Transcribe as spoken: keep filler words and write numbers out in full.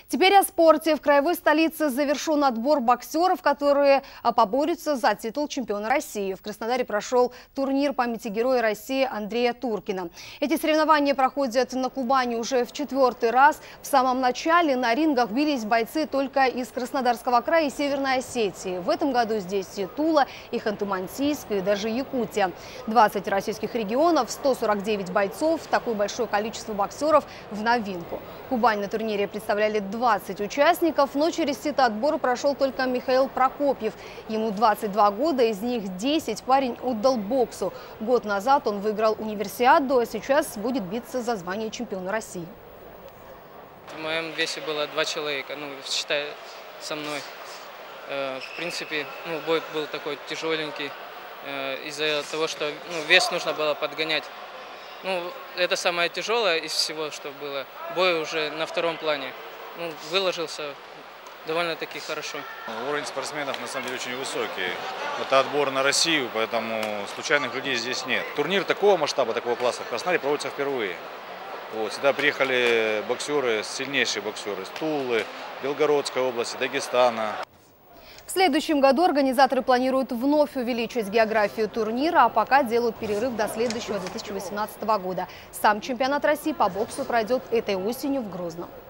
Теперь о спорте. В краевой столице завершен отбор боксеров, которые поборются за титул чемпиона России. В Краснодаре прошел турнир памяти Героя России Андрея Туркина. Эти соревнования проходят на Кубани уже в четвертый раз. В самом начале на рингах бились бойцы только из Краснодарского края и Северной Осетии. В этом году здесь и Тула, и Ханты-Мансийск, и даже Якутия. двадцать российских регионов, сто сорок девять бойцов. Такое большое количество боксеров в новинку. Кубань на турнире представляли двадцать участников, но через сито отбора прошел только Михаил Прокопьев. Ему двадцать два года, из них десять парень отдал боксу. Год назад он выиграл универсиаду, а сейчас будет биться за звание чемпиона России. В моем весе было два человека, ну, считай, со мной. В принципе, ну, бой был такой тяжеленький, из-за того, что ну, вес нужно было подгонять. Ну, это самое тяжелое из всего, что было. Бой уже на втором плане. Ну, выложился довольно-таки хорошо. Уровень спортсменов на самом деле очень высокий. Это отбор на Россию, поэтому случайных людей здесь нет. Турнир такого масштаба, такого класса в Краснодаре проводится впервые. Вот, сюда приехали боксеры, сильнейшие боксеры из Тулы, Белгородской области, Дагестана. В следующем году организаторы планируют вновь увеличить географию турнира, а пока делают перерыв до следующего две тысячи восемнадцатого года. Сам чемпионат России по боксу пройдет этой осенью в Грозном.